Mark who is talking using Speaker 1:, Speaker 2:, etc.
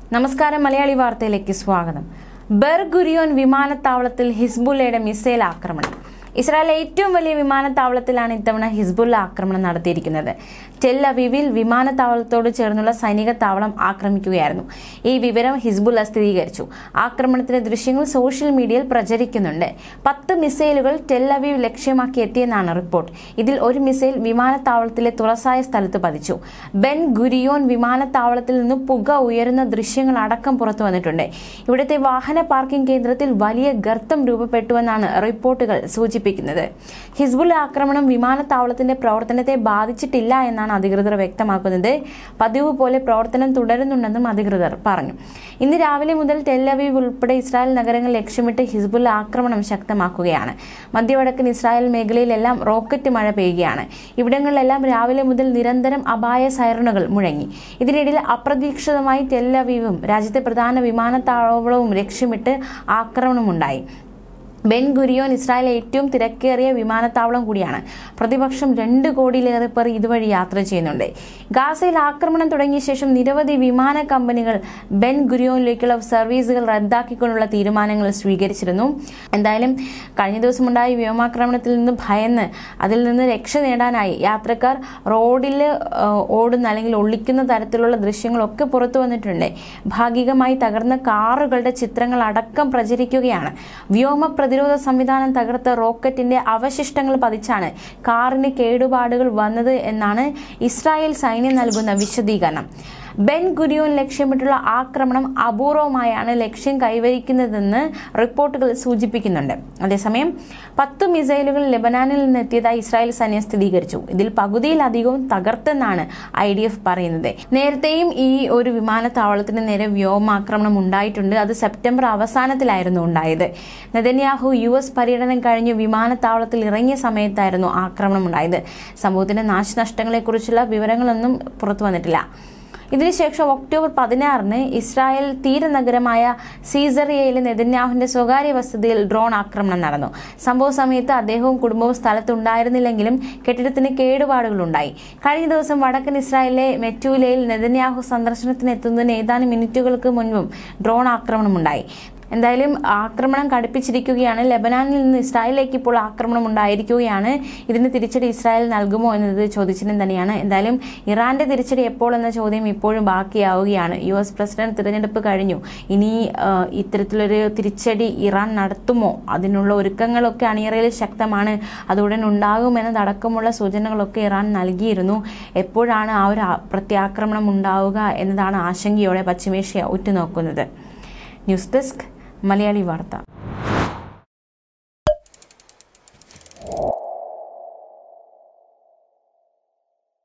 Speaker 1: നമസ്കാരം മലയാളി വാർത്തയിലേക്ക് സ്വാഗതം. ബെർ ഗുരിയോൻ വിമാനത്താവളത്തിൽ ഹിസ്ബുള്ളയുടെ മിസൈൽ ആക്രമണം. ഇസ്രായേലിലെ ഏറ്റവും വലിയ വിമാനത്താവളത്തിലാണ് ഇത്തവണ ഹിസ്ബുള്ള ആക്രമണം നടത്തിയിരിക്കുന്നത്. ടെൽ അവീവിൽ വിമാനത്താവളത്തോട് ചേർന്നുള്ള സൈനിക താവളം ആക്രമിക്കുകയായിരുന്നു. ഈ വിവരം ഹിസ്ബുള്ള സ്ഥിരീകരിച്ചു. ആക്രമണത്തിന്റെ ദൃശ്യങ്ങൾ സോഷ്യൽ മീഡിയയിൽ പ്രചരിക്കുന്നുണ്ട്. 10 മിസൈലുകൾ ടെൽ അവീവ് ലക്ഷ്യമാക്കി എത്തിയെന്നാണ് റിപ്പോർട്ട്. ഇതിൽ ഒരു മിസൈൽ വിമാനത്താവളത്തിലെ തുറസായ സ്ഥലത്ത് പതിച്ചു. ബെൻ ഗുരിയോൻ വിമാനത്താവളത്തിൽ നിന്ന് പുക ഉയരുന്ന ദൃശ്യങ്ങൾ അടക്കം പുറത്തു വന്നിട്ടുണ്ട്. ഇവിടുത്തെ വാഹന പാർക്കിംഗ് കേന്ദ്രത്തിൽ വലിയ ഗർത്തം രൂപപ്പെട്ടുവെന്നാണ് റിപ്പോർട്ടുകൾ സൂചിപ്പിക്കുന്നത്. ഹിസ്ബുള്ള ആക്രമണം വിമാനത്താവളത്തിന്റെ പ്രവർത്തനത്തെ ബാധിച്ചിട്ടില്ല എന്നാണ് അധികൃതർ വ്യക്തമാക്കുന്നത്. പതിവ് പോലെ പ്രവർത്തനം തുടരുന്നുണ്ടെന്നും അധികൃതർ പറഞ്ഞു. ഇന്ന് രാവിലെ മുതൽ ടെൽ അവീവ് ഉൾപ്പെടെ ഇസ്രായേൽ നഗരങ്ങൾ ലക്ഷ്യമിട്ട് ഹിസ്ബുള്ള ആക്രമണം ശക്തമാക്കുകയാണ്. മധ്യവടക്കൻ ഇസ്രായേൽ മേഖലയിലെല്ലാം റോക്കറ്റ് മഴ പെയ്യുകയാണ്. ഇവിടങ്ങളിലെല്ലാം രാവിലെ മുതൽ നിരന്തരം അപായ സൈറണുകൾ മുഴങ്ങി. ഇതിനിടയിൽ അപ്രതീക്ഷിതമായി ടെൽ അവീവും രാജ്യത്തെ പ്രധാന വിമാനത്താവളവും ലക്ഷ്യമിട്ട് ആക്രമണമുണ്ടായി. ബെൻ ഗുരിയോൻ ഇസ്രായേലിലെ ഏറ്റവും തിരക്കേറിയ വിമാനത്താവളം കൂടിയാണ്. പ്രതിപക്ഷം 2 കോടിയിലേറെ പേർ ഇതുവഴി യാത്ര ചെയ്യുന്നുണ്ട്. ഗാസയിൽ ആക്രമണം തുടങ്ങിയ ശേഷം നിരവധി വിമാന കമ്പനികൾ ബെൻ ഗുരിയോനിലേക്കുള്ള സർവീസുകൾ റദ്ദാക്കിക്കൊണ്ടുള്ള തീരുമാനങ്ങൾ സ്വീകരിച്ചിരുന്നു. എന്തായാലും കഴിഞ്ഞ ദിവസമുണ്ടായ വ്യോമാക്രമണത്തിൽ നിന്ന് ഭയന്ന് അതിൽ നിന്ന് രക്ഷ നേടാനായി യാത്രക്കാർ റോഡിൽ ഓടുന്ന അല്ലെങ്കിൽ ഒളിക്കുന്ന തരത്തിലുള്ള ദൃശ്യങ്ങളൊക്കെ പുറത്തു വന്നിട്ടുണ്ട്. ഭാഗികമായി തകർന്ന കാറുകളുടെ ചിത്രങ്ങൾ അടക്കം പ്രചരിക്കുകയാണ്. വ്യോമ പ്രതിരോധ സംവിധാനം തകർത്ത റോക്കറ്റിന്റെ അവശിഷ്ടങ്ങൾ പതിച്ചാണ് കാറിന് കേടുപാടുകൾ വന്നത് എന്നാണ് ഇസ്രായേൽ സൈന്യം നൽകുന്ന വിശദീകരണം. ബെൻ ഗുരിയോൻ ലക്ഷ്യമിട്ടുള്ള ആക്രമണം അപൂർവമായാണ് ലക്ഷ്യം കൈവരിക്കുന്നതെന്ന് റിപ്പോർട്ടുകൾ സൂചിപ്പിക്കുന്നുണ്ട്. അതേസമയം 10 മിസൈലുകൾ ലെബനാനിൽ നിന്ന് എത്തിയതായി ഇസ്രായേൽ സൈന്യം സ്ഥിരീകരിച്ചു. ഇതിൽ പകുതിയിലധികവും തകർത്തെന്നാണ് IDF പറയുന്നത്. നേരത്തെയും ഈ ഒരു വിമാനത്താവളത്തിന് നേരെ വ്യോമാക്രമണം ഉണ്ടായിട്ടുണ്ട്. അത് സെപ്റ്റംബർ അവസാനത്തിലായിരുന്നു ഉണ്ടായത്. നെതന്യാഹു US പര്യടനം കഴിഞ്ഞ് വിമാനത്താവളത്തിൽ ഇറങ്ങിയ സമയത്തായിരുന്നു ആക്രമണം ഉണ്ടായത്. സംഭവത്തിന്റെ നാശനഷ്ടങ്ങളെക്കുറിച്ചുള്ള വിവരങ്ങളൊന്നും പുറത്തു വന്നിട്ടില്ല. ഇതിനുശേഷം ഒക്ടോബർ 16-ന് ഇസ്രായേൽ തീരനഗരമായ സീസറിയയിലെ നെതന്യാഹുവിന്റെ സ്വകാര്യ വസതിയിൽ ഡ്രോൺ ആക്രമണം നടന്നു. സംഭവ സമയത്ത് അദ്ദേഹവും കുടുംബവും സ്ഥലത്തുണ്ടായിരുന്നില്ലെങ്കിലും കെട്ടിടത്തിന് കേടുപാടുകളുണ്ടായി. കഴിഞ്ഞ ദിവസം വടക്കൻ ഇസ്രായേലിലെ മെറ്റൂലയിൽ നെതന്യാഹു സന്ദർശനത്തിന് എത്തുന്നതിന് ഏതാനും മിനിറ്റുകൾക്ക് മുൻപും ഡ്രോൺ ആക്രമണമുണ്ടായി. എന്തായാലും ആക്രമണം കടുപ്പിച്ചിരിക്കുകയാണ്. ലെബനാനിൽ നിന്ന് ഇസ്രായേലിലേക്ക് ഇപ്പോൾ ആക്രമണം ഉണ്ടായിരിക്കുകയാണ്. ഇതിന് തിരിച്ചടി ഇസ്രായേൽ നൽകുമോ എന്നത് ചോദ്യചിഹ്നം തന്നെയാണ്. എന്തായാലും ഇറാന്റെ തിരിച്ചടി എപ്പോൾ എന്ന ചോദ്യം ഇപ്പോഴും ബാക്കിയാവുകയാണ്. US പ്രസിഡന്റ് തിരഞ്ഞെടുപ്പ് കഴിഞ്ഞു. ഇനി ഇത്തരത്തിലൊരു തിരിച്ചടി ഇറാൻ നടത്തുമോ? അതിനുള്ള ഒരുക്കങ്ങളൊക്കെ അണിയറയിൽ ശക്തമാണ്. അതുടൻ ഉണ്ടാകുമെന്നതടക്കമുള്ള സൂചനകളൊക്കെ ഇറാൻ നൽകിയിരുന്നു. എപ്പോഴാണ് ആ ഒരു പ്രത്യാക്രമണം ഉണ്ടാവുക എന്നതാണ് ആശങ്കയോടെ പശ്ചിമേഷ്യ ഉറ്റുനോക്കുന്നത്. ന്യൂസ് ഡെസ്ക് മലയാളി വാർത്ത.